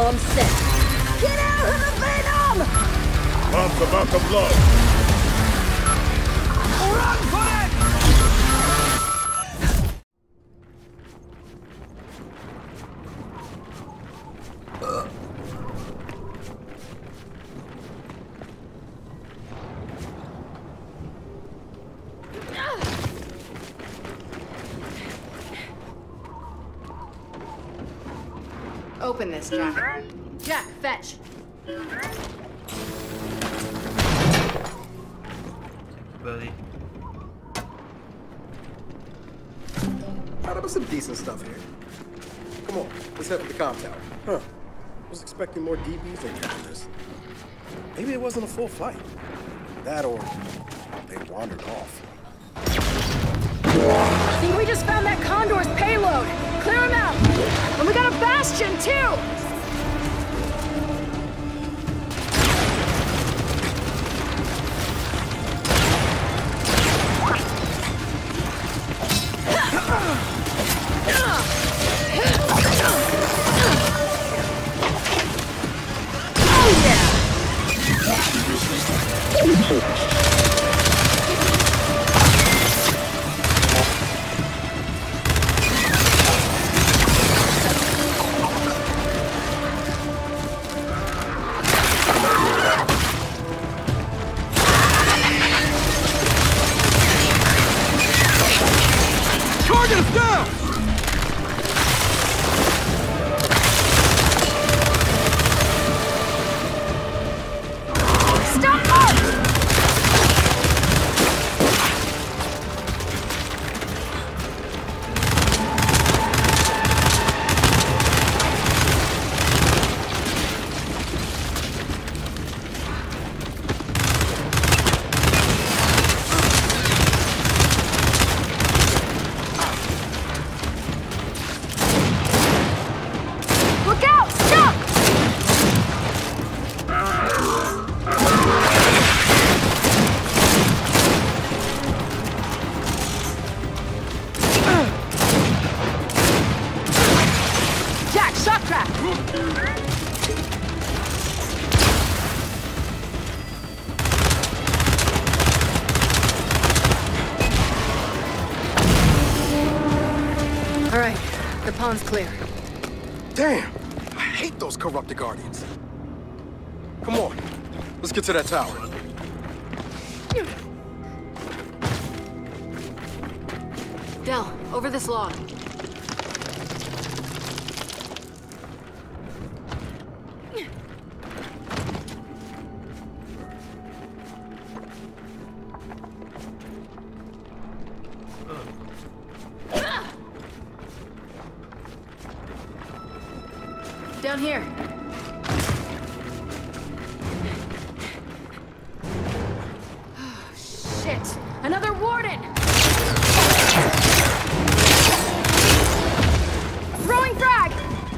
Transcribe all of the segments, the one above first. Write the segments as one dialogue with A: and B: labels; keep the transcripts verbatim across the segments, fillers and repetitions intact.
A: bomb set. Get out of the Venom!
B: Bomb's about to blow.
C: Run for it!
D: Open this, Jack. Jack, fetch.
E: Buddy.
F: Thought there was some decent stuff here. Come on, let's head to the comm tower. Huh. I was expecting more D Bs than this. Maybe it wasn't a full fight. That or they wandered off.
A: I think we just found that Condor's payload. Clear him out. And we got a Bastion, too! Pond's clear.
F: Damn! I hate those corrupted Guardians. Come on, let's get to that tower.
D: Del, over this log. Down here.
A: Oh, shit! Another warden! Throwing frag!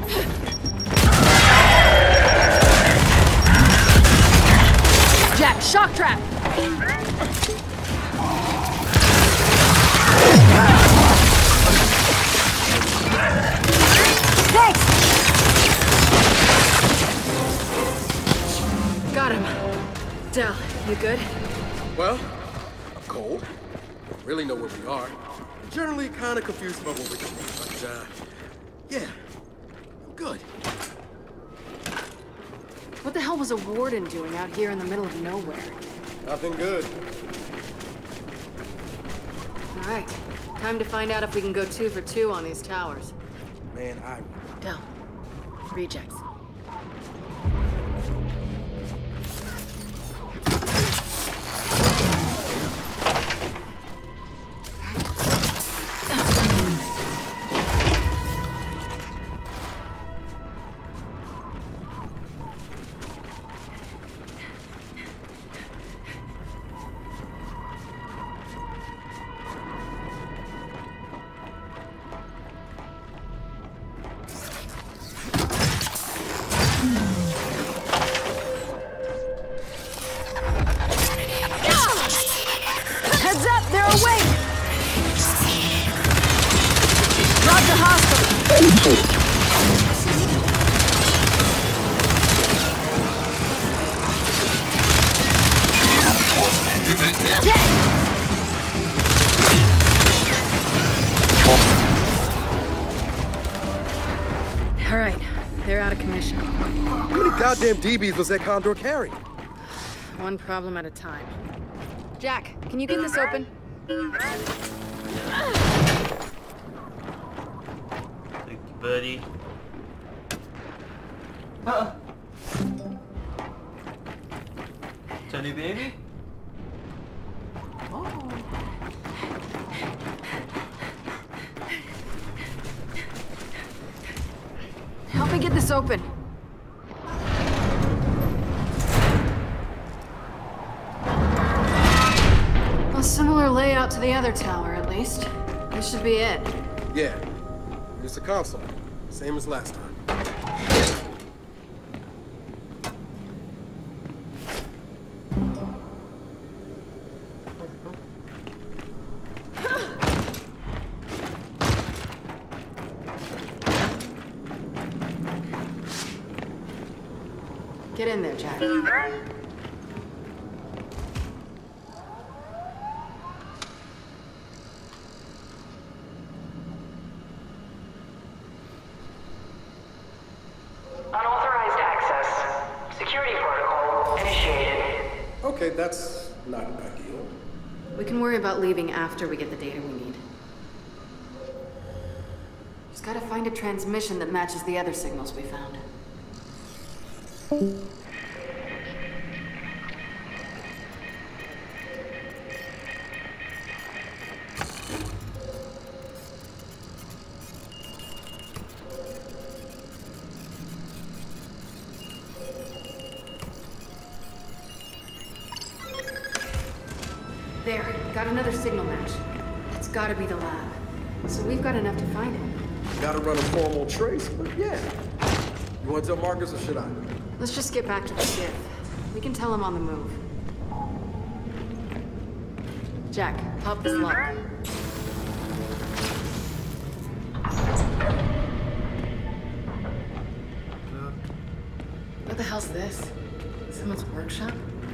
A: Jack, shock trap! Thanks! Got him. Del, you good?
F: Well, I'm cold. Don't really know where we are. I'm generally kind of confused about what we're doing, but, uh, yeah, I'm good.
D: What the hell was a warden doing out here in the middle of nowhere?
F: Nothing good.
D: All right, time to find out if we can go two for two on these towers.
F: Man, I...
D: Del, rejects. They're out of commission.
F: How many goddamn D Bs was that Condor carrying?
D: One problem at a time. Jack, can you get this open?
C: Thank you, buddy. Huh? Teddy baby? Oh.
D: Help me get this open. A similar layout to the other tower, at least. This should be it.
F: Yeah. Here's the console. Same as last time.
D: Get in there, Jack.
E: Unauthorized access. Security protocol initiated.
F: Okay, that's not ideal.
D: We can worry about leaving after we get the data we need. Just gotta find a transmission that matches the other signals we found. There, got another signal match. It's gotta be the lab. So we've got enough to find it.
F: Gotta run a formal trace, but yeah. You want to tell Marcus or should I?
D: Let's just get back to the skiff. We can tell him on the move. Jack, pop this lock. What the hell's this? Someone's workshop?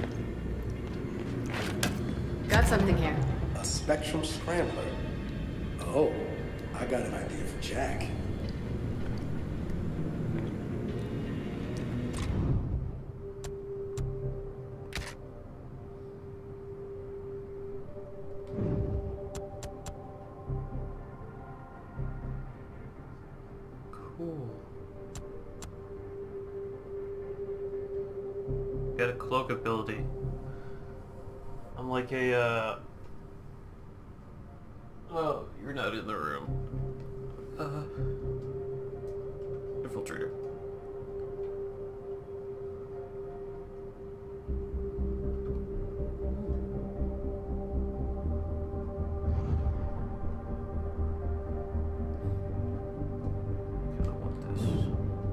D: Got something here.
F: A Spectrum Scrambler. Oh, I got an idea for Jack.
C: Cool. Got a cloak ability. I'm like a, uh... Oh, you're not in the room. Uh... Infiltrator. I want this.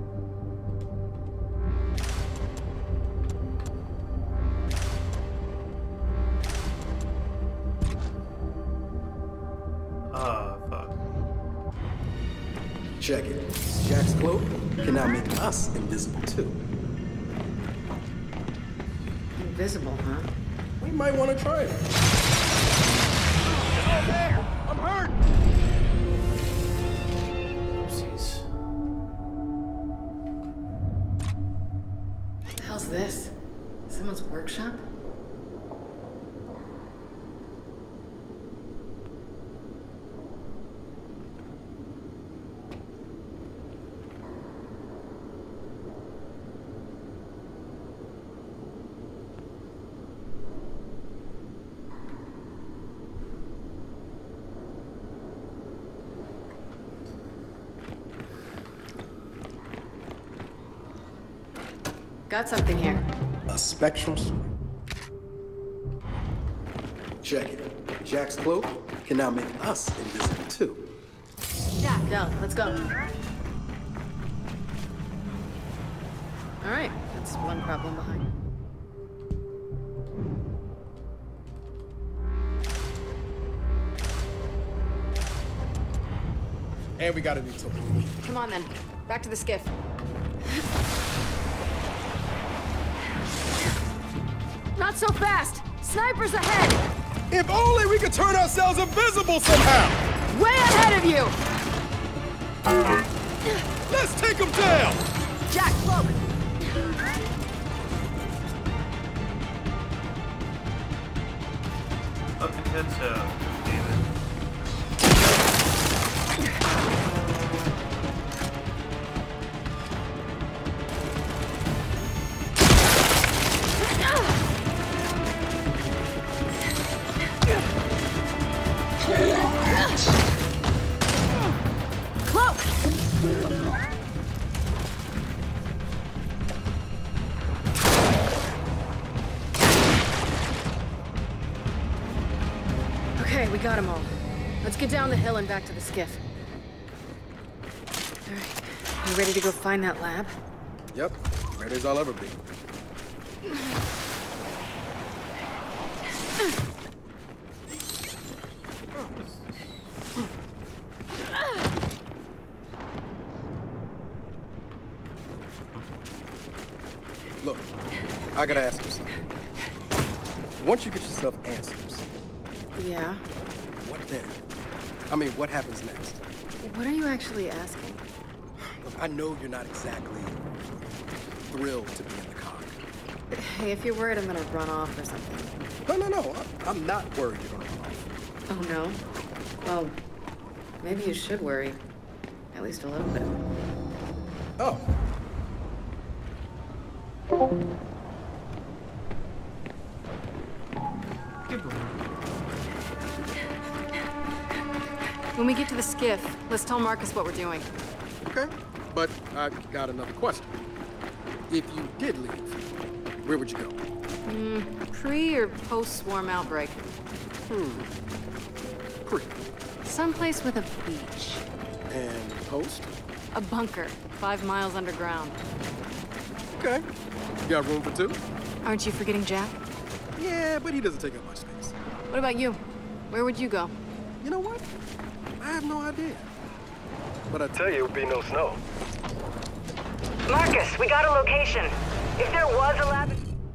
C: Ah, fuck.
F: Check it. Jack's cloak can now make us invisible too.
D: Invisible, huh?
F: We might want to try it. Oh, there! I'm hurt!
C: Oopsies.
D: What the hell's this? Someone's workshop? Got something here.
F: A Spectrum Scrambler. Check it. Jack's cloak can now make us invisible too.
D: Jack, go. Let's go. All right, that's one problem behind.
F: And we got a new tool.
D: Come on then. Back to the skiff.
A: Not so fast! Snipers ahead!
F: If only we could turn ourselves invisible somehow!
A: Way ahead of you!
F: Let's take them down!
C: So, David.
D: Okay, we got them all. Let's get down the hill and back to the skiff. All right, you ready to go find that lab?
F: Yep, ready as I'll ever be. Look, I gotta ask you something. Once you get yourself answers,
D: Yeah?
F: what then? I mean, what happens next?
D: What are you actually asking?
F: Look, I know you're not exactly thrilled to be in the cock.
D: Hey, if you're worried I'm gonna run off or something.
F: No, no, no, I- I'm not worried you're gonna run off.
D: Oh, no? Well, maybe you should worry. At least a little bit.
F: Oh.
D: When we get to the skiff, let's tell Marcus what we're doing.
F: Okay, but I got another question. If you did leave, where would you go?
D: Mm, pre or post-swarm outbreak?
F: Hmm. Pre.
D: Someplace with a beach.
F: And post?
D: A bunker, five miles underground.
F: Okay. You got room for two?
D: Aren't you forgetting Jack?
F: Yeah, but he doesn't take up much space.
D: What about you? Where would you go?
F: You know what? I have no idea. But I tell you, it would be no snow.
E: Marcus, we got a location. If there was a lab...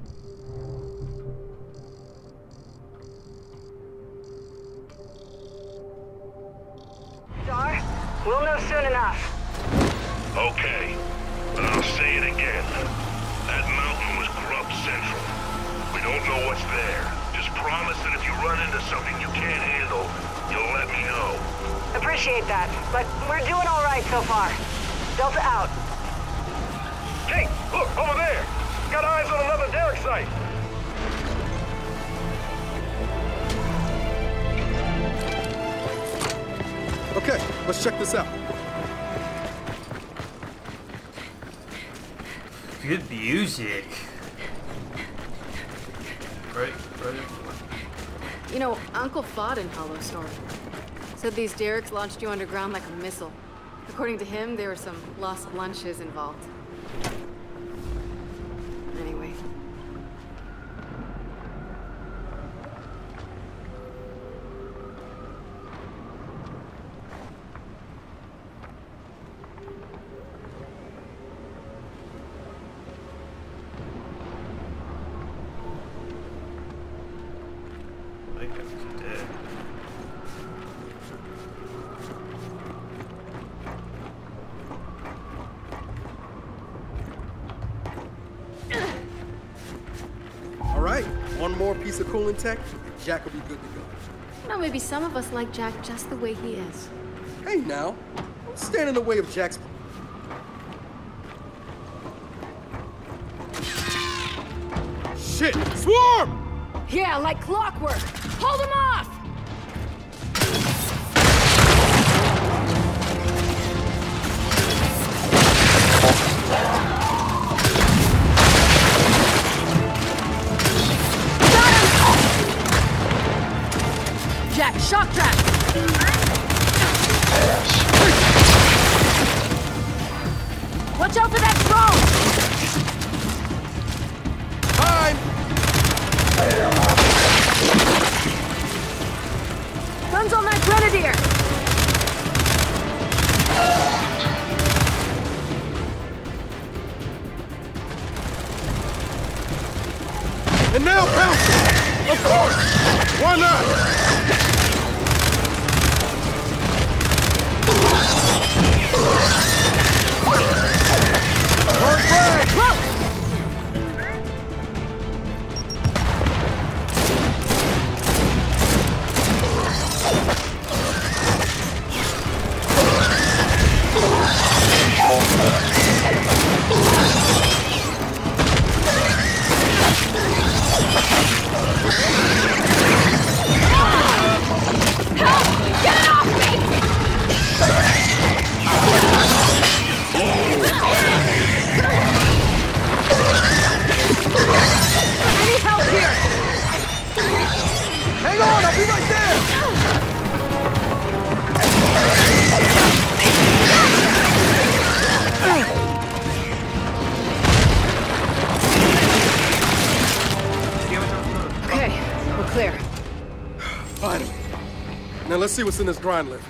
E: Star, we'll know soon enough.
B: Okay, but I'll say it again. That mountain was Grub Central. We don't know what's there. Just promise that if you run into something you can't handle, you'll let me know.
E: Appreciate that, but we're doing all right so far. Delta out.
B: Hey, look, over there! Got eyes on another derrick site!
F: Okay, let's check this out.
C: Good music. Right, right.
D: You know, Uncle fought in Hollow Storm. Said these derricks launched you underground like a missile. According to him, there were some lost lunches involved. Anyway.
C: I guess he's dead.
F: All right, one more piece of cooling tech, and Jack will be good to go.
D: You know, maybe some of us like Jack just the way he is.
F: Hey now, don't stand in the way of Jack's... Shit! Swarm!
A: Yeah, like clockwork. Hold him off! Jack, shock trap! Watch out for that drone!
F: Time!
A: Guns on that grenadier!
F: And now pounce it! Of course! Why not? Hard flag!
A: Whoa!
F: Now let's see what's in this grind lift.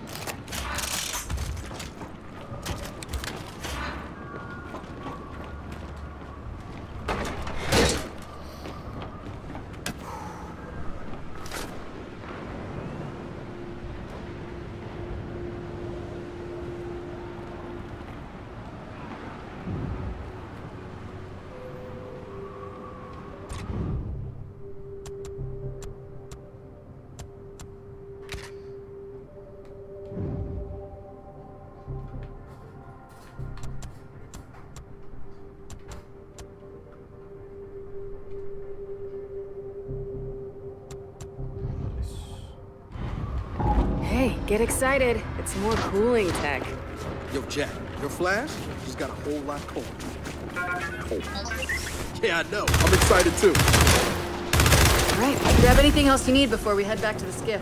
D: Hey, get excited. It's more cooling tech.
F: Yo, Jack, your flash just got a whole lot colder. Yeah, I know. I'm excited too.
D: All right, grab anything else you need before we head back to the skiff.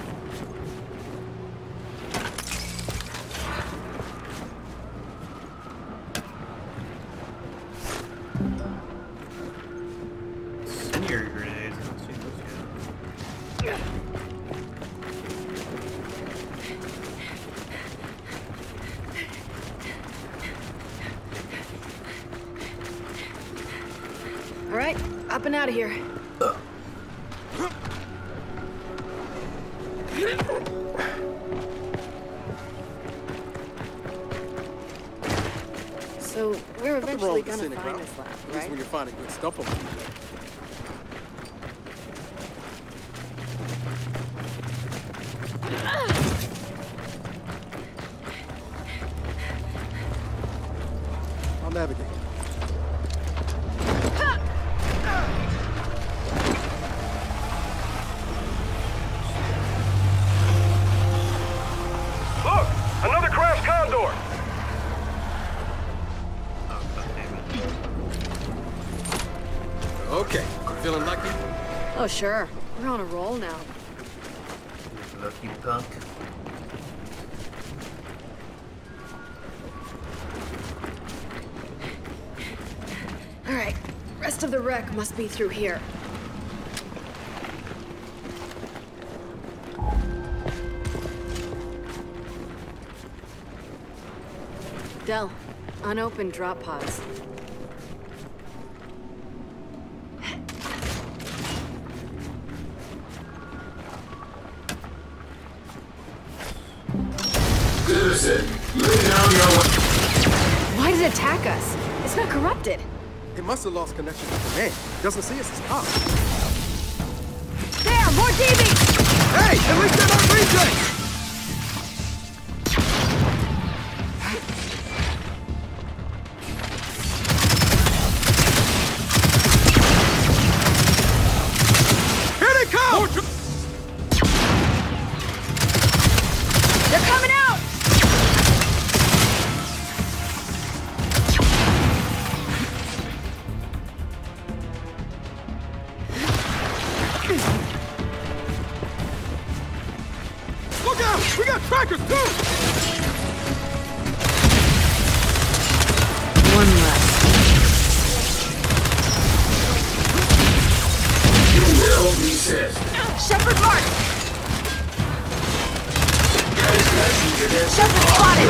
C: Smear grenades. Let's see those yet.
D: All right, up and out of here. So we're
F: Nothing
D: eventually
F: wrong with
D: gonna
F: scenic
D: find
F: route.
D: this lab,
F: At least
D: right?
F: when you're finding good stuff along the way. I'll navigate.
B: Look! Another crashed Condor!
C: Oh, God damn it.
F: Okay, feeling lucky?
D: Oh, sure. We're on a roll now.
C: Lucky punk.
D: All right, rest of the wreck must be through here. Del, unopened drop pods.
G: Citizen, lay down your weapon.
D: Why did it attack us? It's not corrupted.
F: It must have lost connection with the man. Doesn't see us as cops.
A: There, more D Bs!
F: Hey, at least they're not rejects! Here they come!
A: They're coming out!
F: Look out! We got trackers too!
D: One less.
G: You will resist.
A: Shepard marked!
G: Shepard
A: Shepard spotted!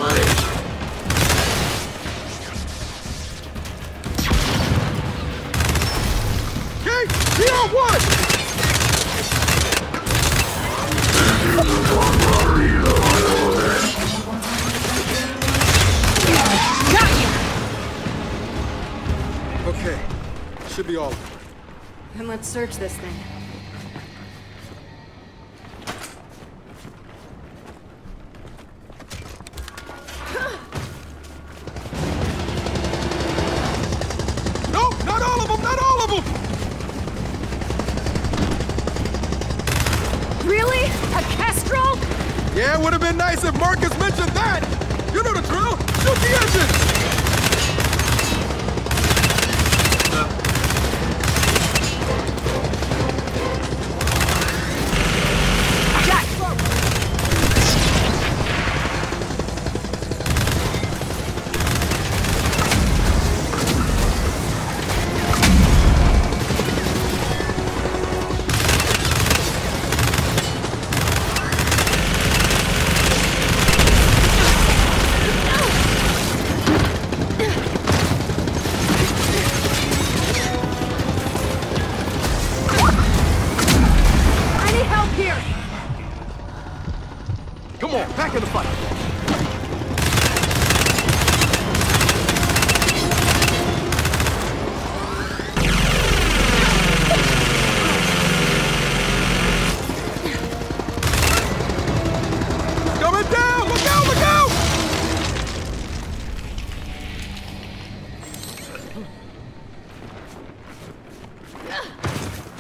F: Okay, be on one!
A: Got you!
F: Okay, should be all of it.
D: Then let's search this thing.
F: Nope, not all of them, not all of them!
A: Really? A Kestrel?
F: Yeah, it would have been nice if Marcus mentioned that! You know the drill! Shoot the engines!
A: Jack, slow!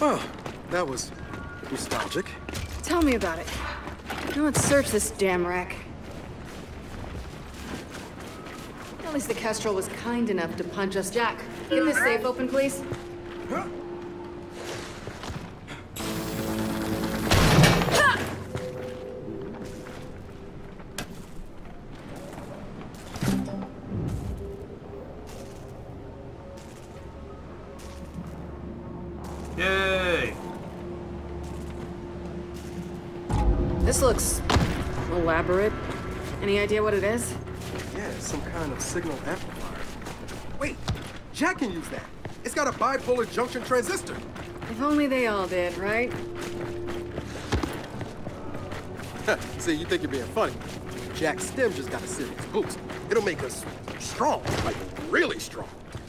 F: Oh, that was nostalgic.
D: Tell me about it. Now let's search this damn wreck. At least the Kestrel was kind enough to punch us. Jack, get this safe open, please.
F: Huh?
C: Yay!
D: This looks elaborate. Any idea what it is?
F: Yeah, it's some kind of signal amplifier. Wait, Jack can use that. It's got a bipolar junction transistor.
D: If only they all did, right?
F: See, you think you're being funny. Jack's stem just got a serious boost. It'll make us strong, like really strong.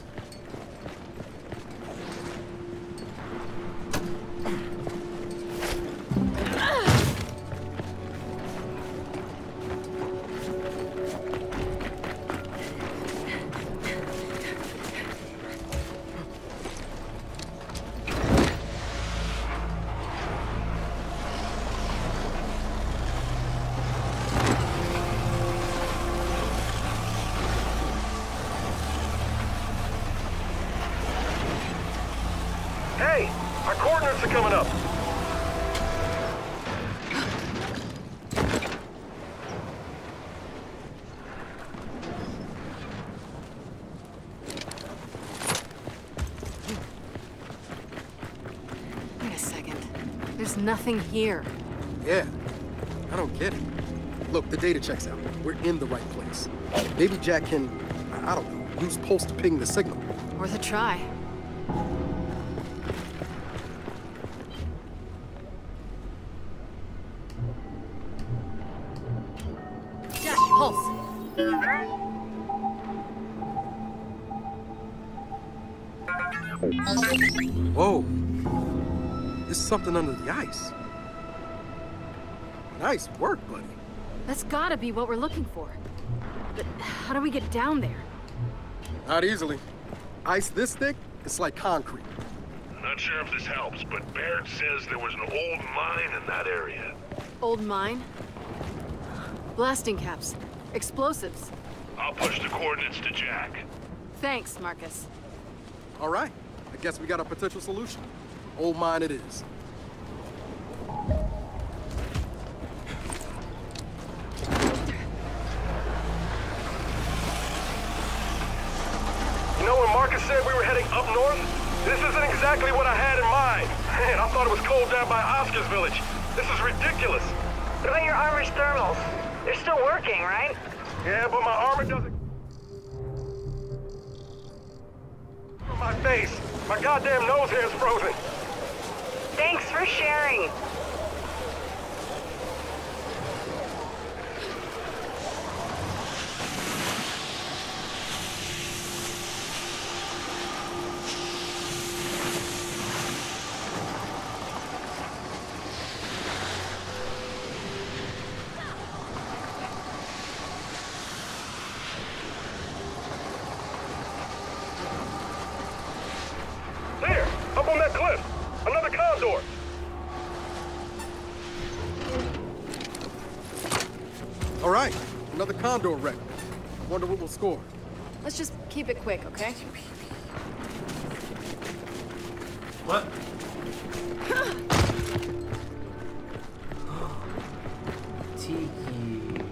B: Hey, our coordinates are coming up.
D: Wait a second. There's nothing here.
F: Yeah, I don't get it. Look, the data checks out. We're in the right place. Maybe Jack can, I I don't know, use pulse to ping the signal.
D: Worth a try. Jack, pulse.
F: Whoa. There's something under the ice. Nice work, buddy.
D: That's gotta be what we're looking for. But how do we get down there?
F: Not easily. Ice this thick, it's like concrete.
B: Not sure if this helps, but Baird says there was an old mine in that area.
D: Old mine? Blasting caps. Explosives.
B: I'll push the coordinates to Jack.
D: Thanks, Marcus.
F: All right, I guess we got a potential solution. Old mine it is.
B: You know when Marcus said we were heading up north? This isn't exactly what I had in mind. Man, I thought it was cold down by Oscar's village. This is ridiculous.
E: What about your armor's thermals? They're still working, right?
B: Yeah, but my armor doesn't... My face. My goddamn nose hair is frozen.
E: Thanks for sharing.
B: There, up on that cliff. Another condor.
F: All right, another condor wreck. I wonder what we'll score.
D: Let's just keep it quick, okay?
C: What? Tiki.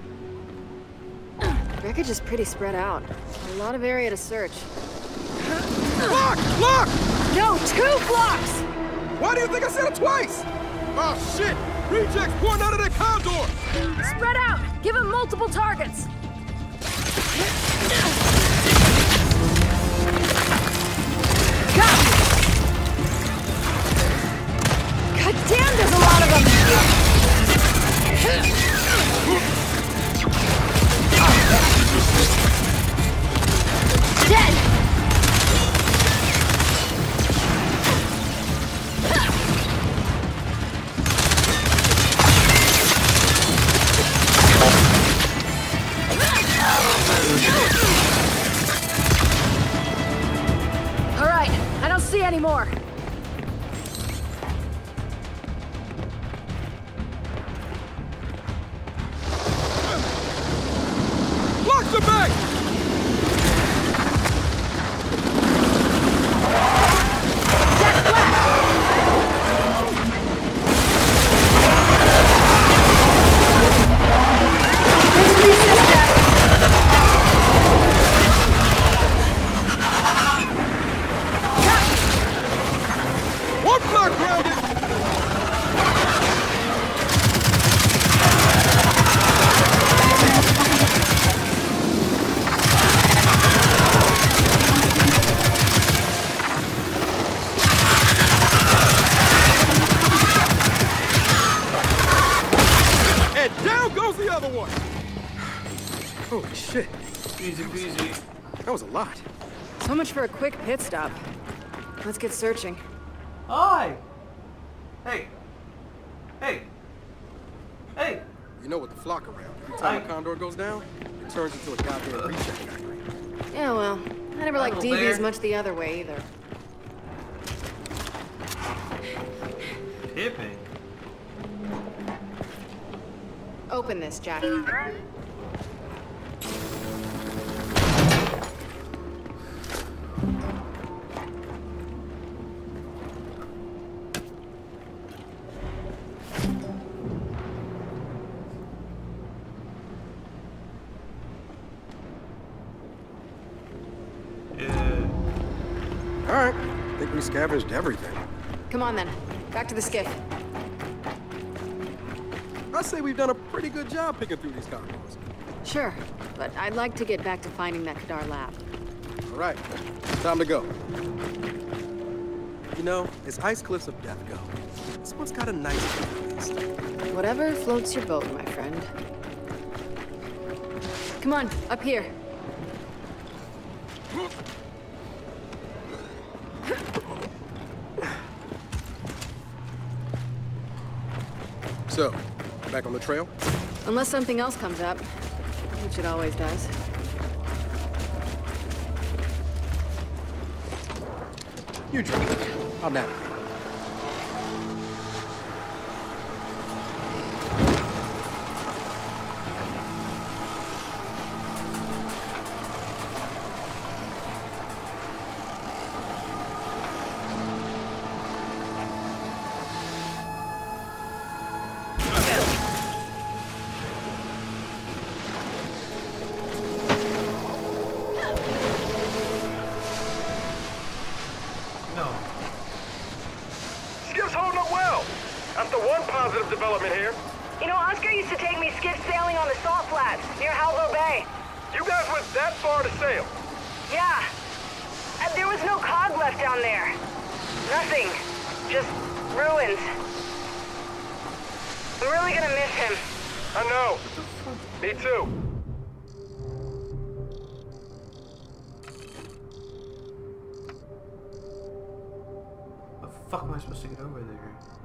D: Wreckage is pretty spread out. A lot of area to search.
F: Block! Block!
A: No, two blocks!
F: Why do you think I said it twice? Oh, shit! Rejects pouring out of that condor!
A: Spread out! Give him multiple targets! Got me! God damn, there's a lot of them! Dead! All right, I don't see any more.
F: was a lot.
D: So much for a quick pit stop. Let's get searching.
C: Hi! Hey! Hey! Hey!
F: You know what the flock around. Every time
C: Hi.
F: a condor goes down, it turns into a goddamn recheck factory.
D: Yeah, well, I never liked
C: Little
D: D Bs
C: bear.
D: much the other way either.
C: Tipping?
D: Open this, Jack.
C: Yeah.
F: Alright, I think we scavenged everything.
D: Come on then. Back to the skiff.
F: I say we've done a pretty good job picking through these condors.
D: Sure, but I'd like to get back to finding that Kadar lab.
F: Alright, time to go. You know, as Ice Cliffs of Death go, this one's got a nice taste.
D: Whatever floats your boat, my friend. Come on, up here.
F: So, back on the trail?
D: Unless something else comes up, which it always does.
F: You drink. I'll navigate.
C: No.
H: Skip's holding up well. That's the one positive development here.
E: You know, Oscar used to take me skiff sailing on the salt flats near Halvo Bay.
H: You guys went that far to sail.
E: Yeah. And there was no cog left down there. Nothing. Just ruins. I'm really gonna miss him.
H: I know. Me too.
C: The fuck am I supposed to get over there?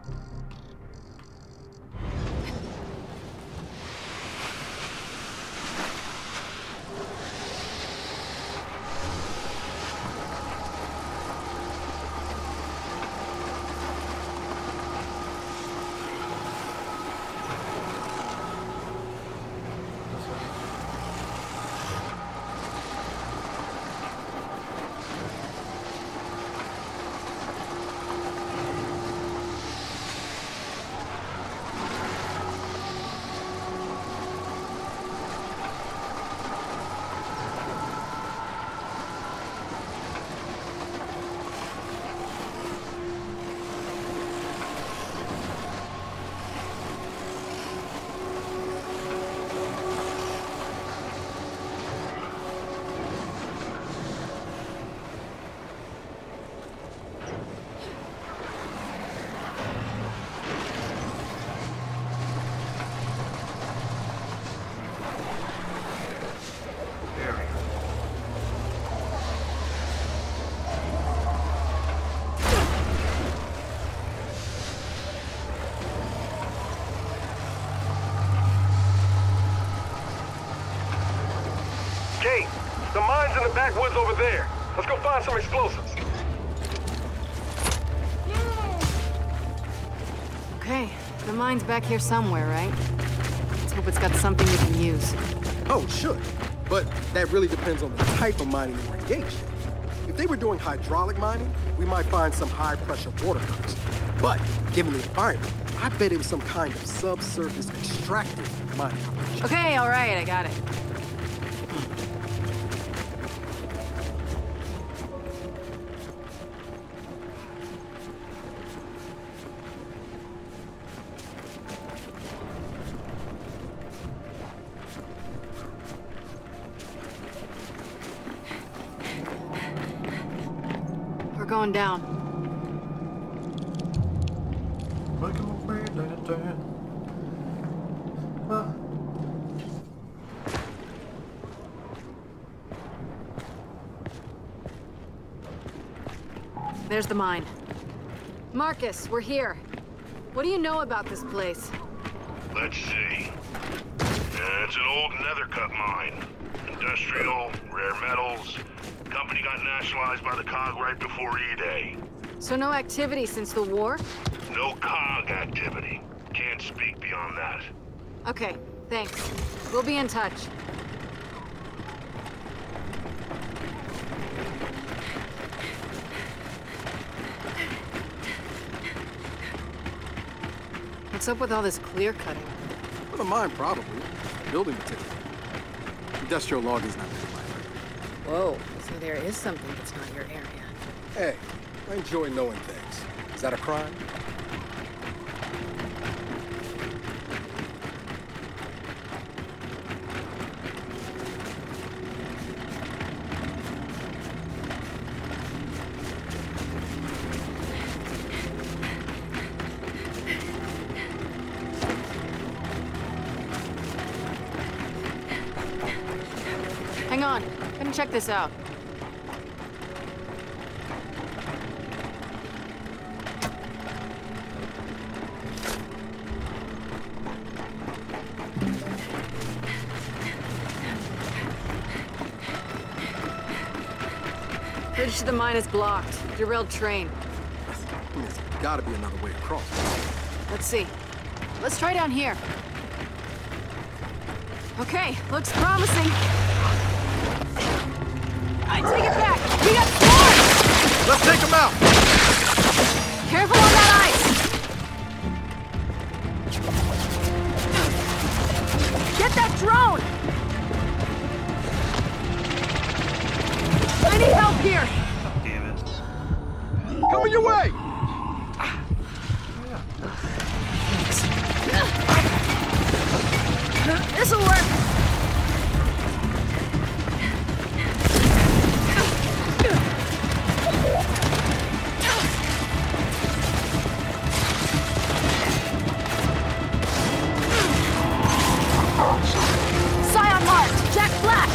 C: There we go.
H: Kate, the mine's in the backwoods over there. Let's go find some explosives.
D: Okay, the mine's back here somewhere, right? Let's hope it's got something we can use.
F: Oh, it should. But that really depends on the type of mining they were engaged in. If they were doing hydraulic mining, we might find some high-pressure water currents. But given the environment, I bet it was some kind of subsurface extractive mining operation.
D: Okay, all right, I got it. We're going down.
C: We're going way down, down. Ah.
D: There's the mine. Marcus, we're here. What do you know about this place?
B: Let's see. Uh, it's an old nether cut mine. Industrial, rare metals. Company got nationalized by the C O G right before E-Day.
D: So no activity since the war?
B: No C O G activity. Can't speak beyond that.
D: Okay, thanks. We'll be in touch. What's up with all this clear cutting?
F: For the mine, probably. Building material. Industrial logging's not really my area.
D: Whoa, so there is something that's not your area.
F: Hey, I enjoy knowing things. Is that a crime?
D: Hang on, gonna check this out. Bridge to the mine is blocked. Derailed train.
F: There's gotta be another way across.
D: Let's see. Let's try down here. Okay, looks promising. I take it back! We got swarms!
F: Let's take them out!
D: Careful on that ice! Get that drone! I need help here!
C: Damn it.
F: Coming your way!
D: This'll work! Scion marked! Jack Flash!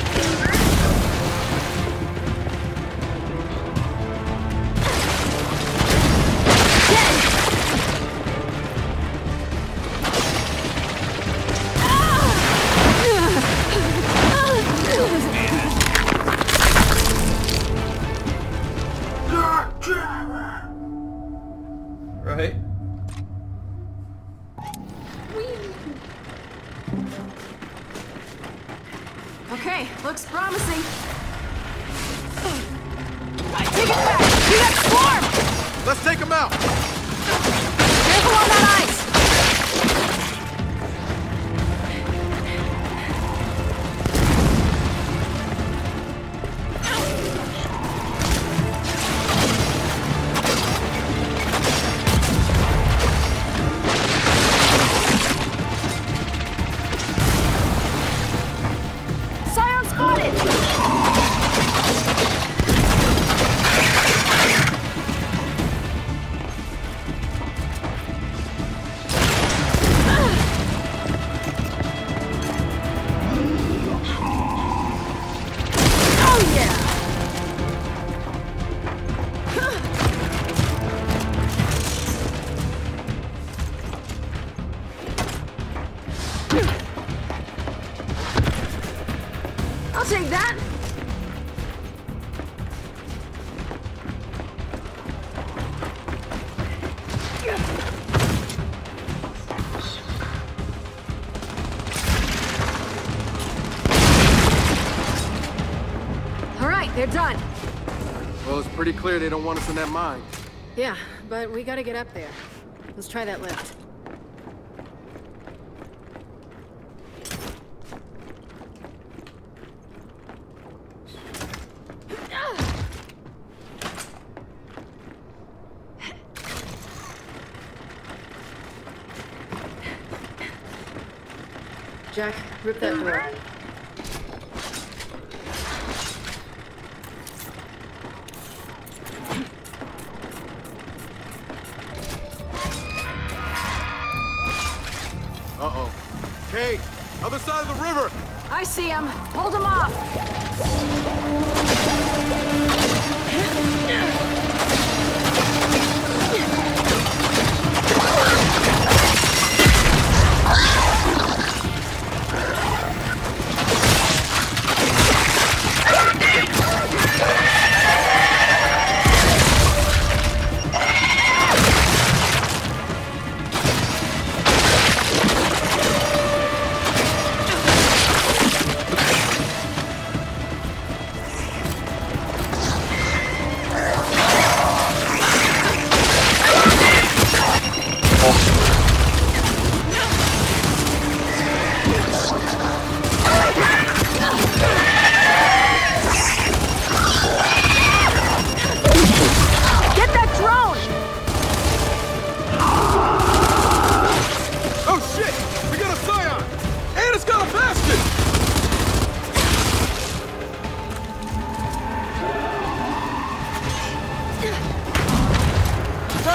C: Right?
D: Okay, looks promising. I take it back! We got swarm!
F: Let's take them out!
D: Careful on that ice! Scion spotted! Oh yeah! I'll take that! All right, they're done.
F: Well, it's pretty clear they don't want us in that mine.
D: Yeah, but we gotta get up there. Let's try that lift. Jack, rip that door.
F: Uh-oh. Hey, other side of the river!
D: I see him. Hold him off.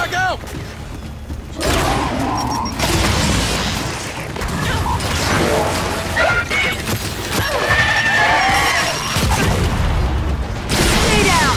F: Frag out!
A: Stay down!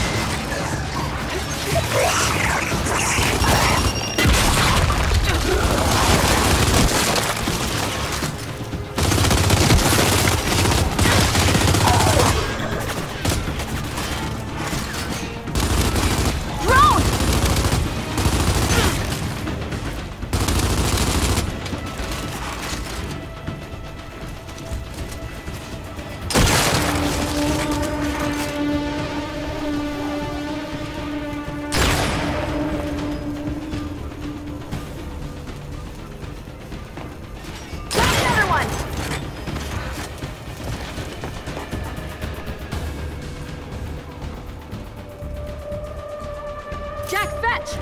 A: Jack, fetch!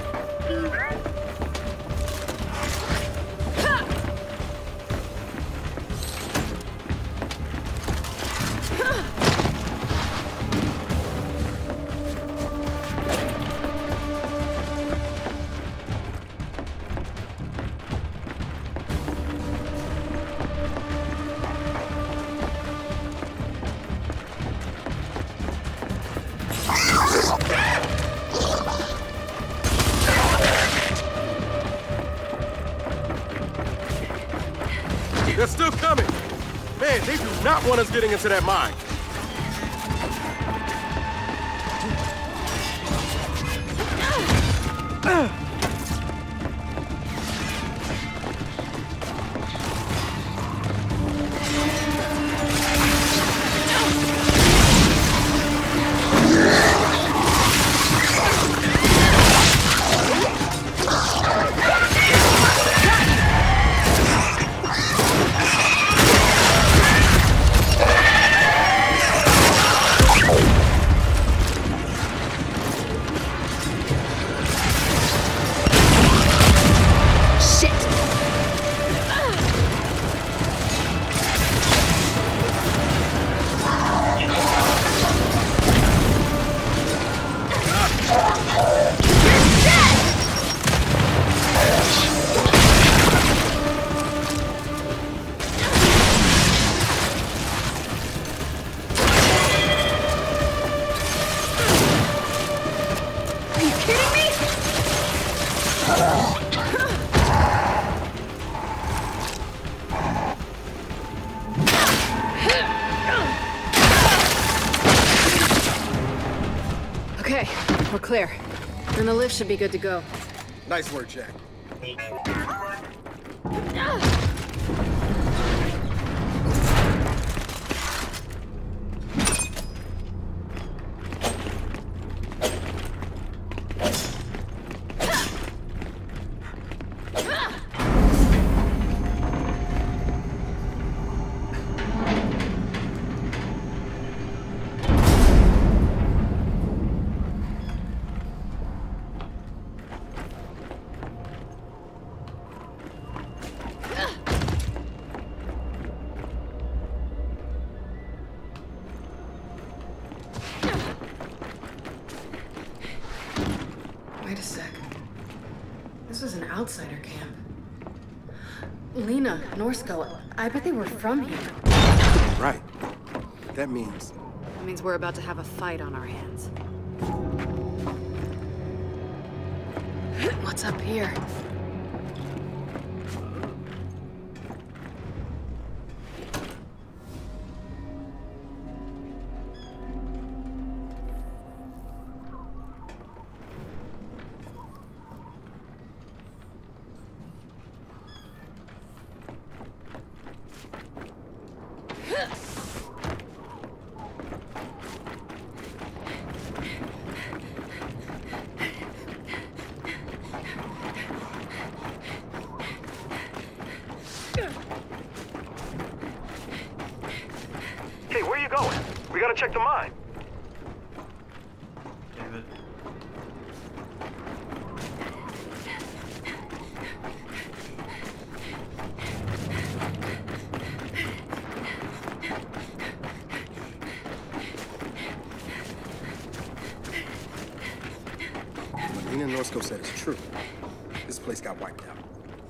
F: They're still coming! Man, they do not want us getting into that mine.
D: Okay, we're clear. Then the lift should be good to go.
F: Nice work, Jack.
D: Wait a sec. This was an outsider camp. Lena, Norsko, I bet they were from here.
F: Right. That means...
D: That means we're about to have a fight on our hands. What's up here?
H: Hey, where you going? We gotta check the mine.
C: David.
F: What Lena Norsko said is true. This place got wiped out.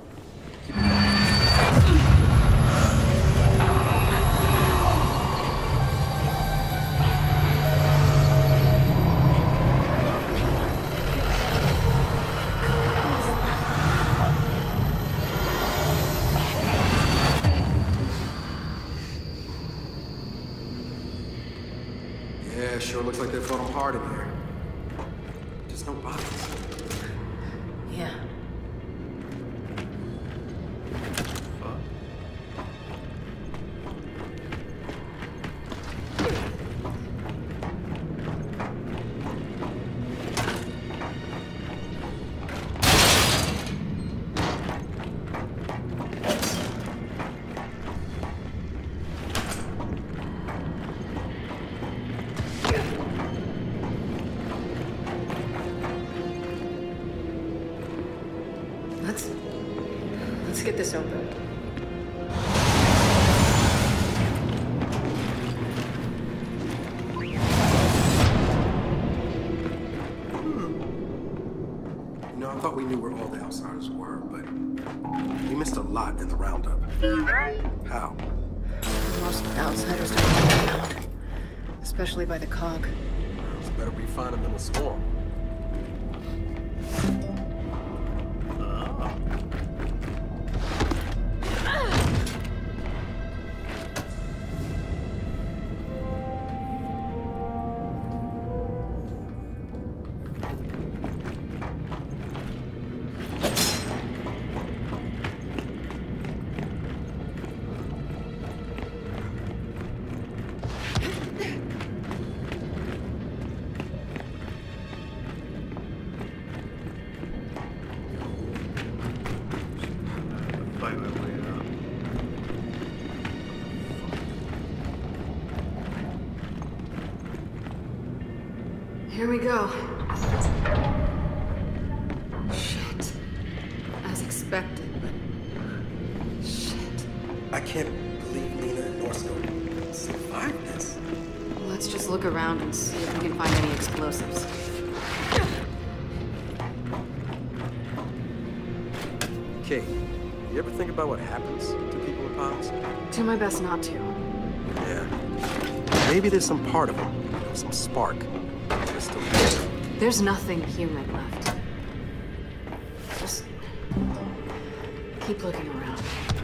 F: Yeah, sure looks like they fought them hard in here. Just no bodies.
D: Yeah. Let's... let's get this open.
F: You know, I thought we knew where all the outsiders were, but we missed a lot in the roundup. How?
D: Most outsiders don't know now. Especially by the cog.
F: It's better we find them in the storm.
C: Fight my way out.
D: Here we go. Shit. As expected, but... shit.
F: I can't believe Nina and Norsko survived this.
D: Let's just look around and see if we can find any explosives.
F: Kate, you ever think about what happens to people in pods?
D: Do my best not to.
F: Yeah. Maybe there's some part of them, some spark. That's still there.
D: There's nothing human left. Just... keep looking around.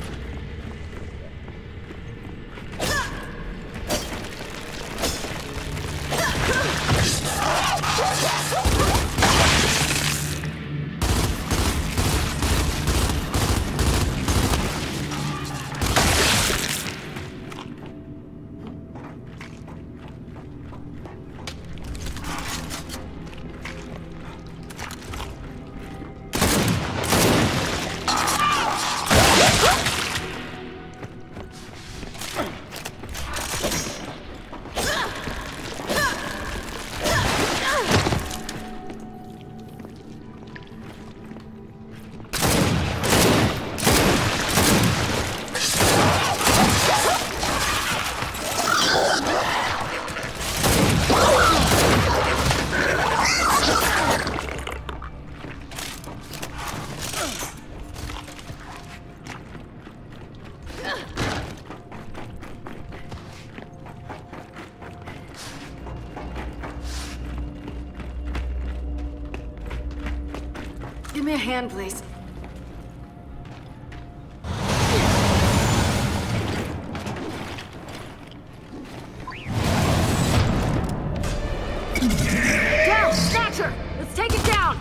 D: Give me a hand, please.
A: Down! Snatcher! Let's take it down!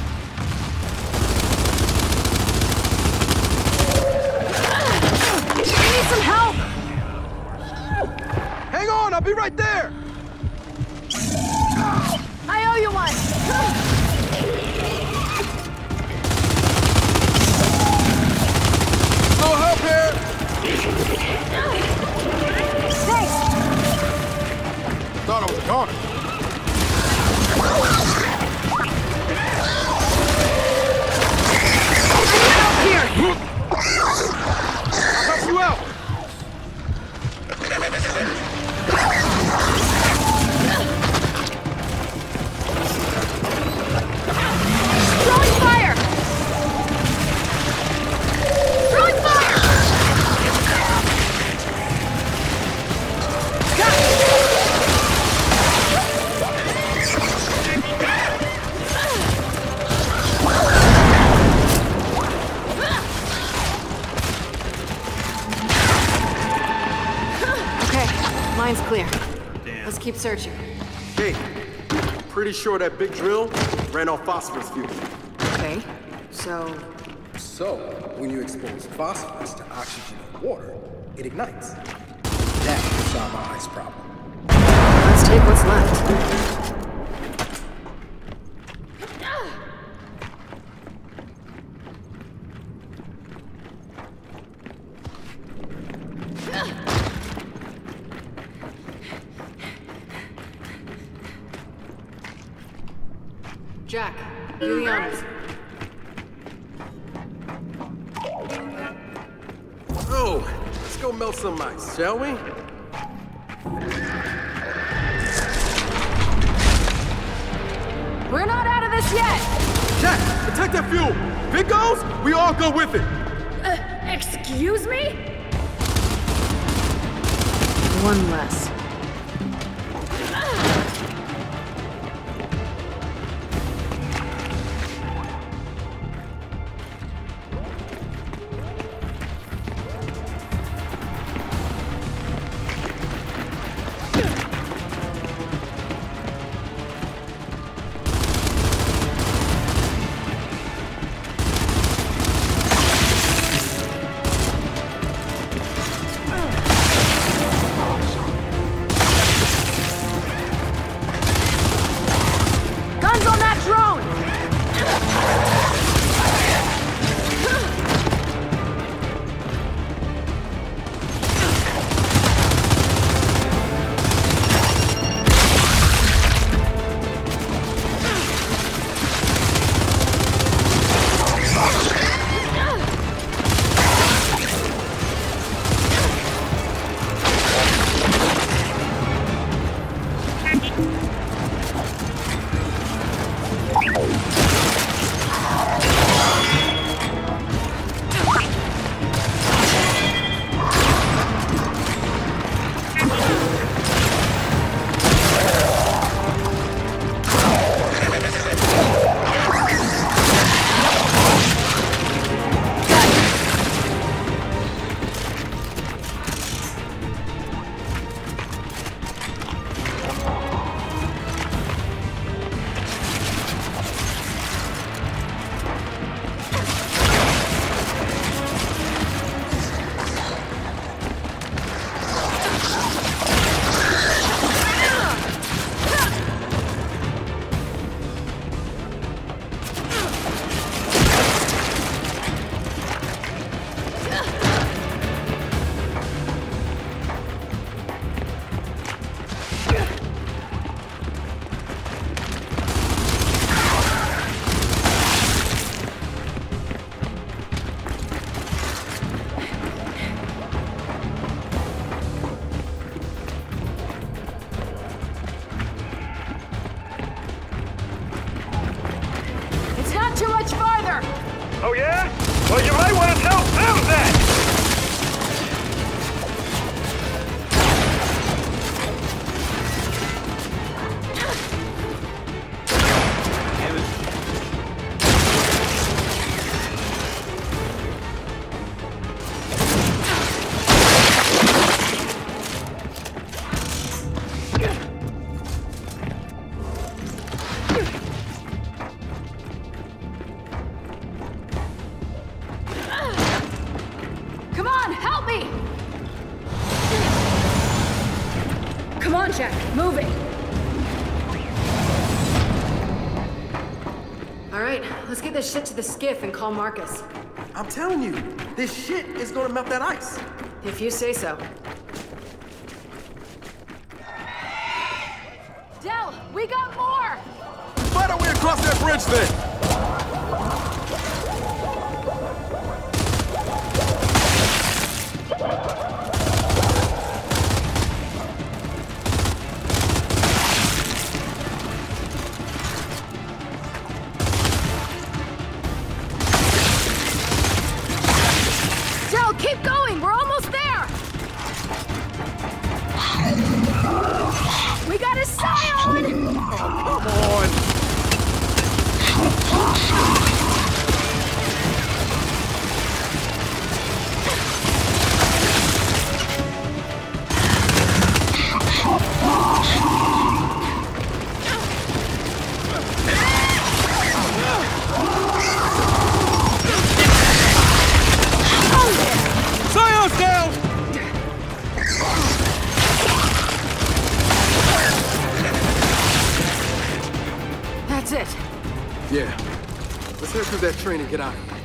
A: I need some help!
F: Hang on, I'll be right there!
A: I owe you one!
F: No help here!
A: Thanks!
F: Thought I was a goner.
A: Help here!
F: I'll help you out!
D: Line's clear.
C: Damn.
D: Let's keep searching.
F: Hey, pretty sure that big drill ran off phosphorus fuel.
D: Okay, so...
F: So, when you expose phosphorus to oxygen and water, it ignites. That will solve our ice problem.
D: let's take what's left. Jack, do the honors.
F: Oh, let's go melt some ice, shall we?
A: We're not out of this yet!
F: Jack, protect that fuel! If it goes, we all go with it!
A: Uh, excuse me?
D: One less.
H: Oh yeah? Well, you might want to tell them that!
A: Come on, Jack, move it.
D: All right, let's get this shit to the skiff and call Marcus.
F: I'm telling you, this shit is gonna melt that ice.
D: If you say so.
A: Del, we got more!
F: Find our way across that bridge then!
A: Keep going! We're almost there! We got a scion!
F: Oh, come on!
A: it.
F: Yeah. Let's head through that train and get out of here.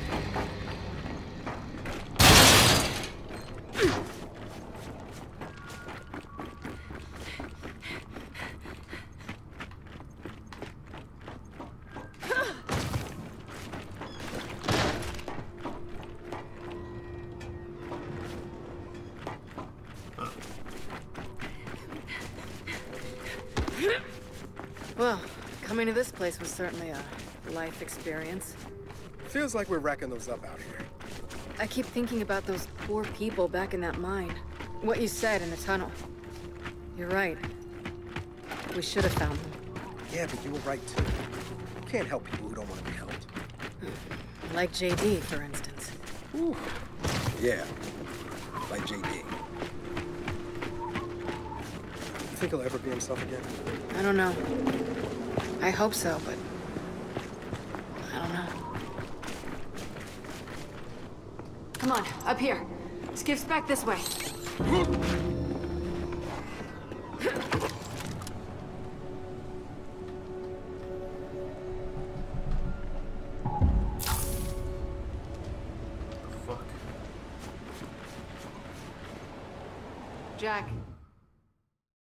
D: Well, coming to this place was certainly a life experience.
F: Feels like we're racking those up out here.
D: I keep thinking about those poor people back in that mine. What you said in the tunnel. You're right. We should have found them.
F: Yeah, but you were right too. You can't help people who don't want to be helped.
D: Like J D, for instance.
F: Ooh. Yeah, like J D. You think he'll ever be himself again?
D: I don't know. I hope so, but I don't know.
A: Come on, up here. Skiff's back this way.
C: Fuck.
D: Jack,